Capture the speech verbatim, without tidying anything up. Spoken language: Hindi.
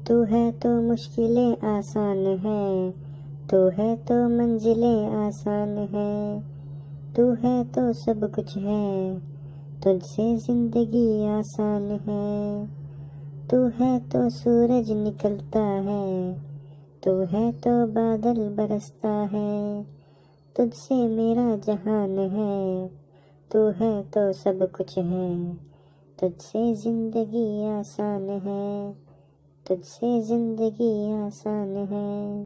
तू है तो मुश्किलें आसान है, तू है तो मंजिलें आसान है। तू है तो सब कुछ है, तुझसे जिंदगी आसान है। तू है तो सूरज निकलता है, तू है तो बादल बरसता है। तुझसे मेरा जहान है, तू है तो सब कुछ है। तुझसे जिंदगी आसान है, तुझसे जिंदगी आसान है।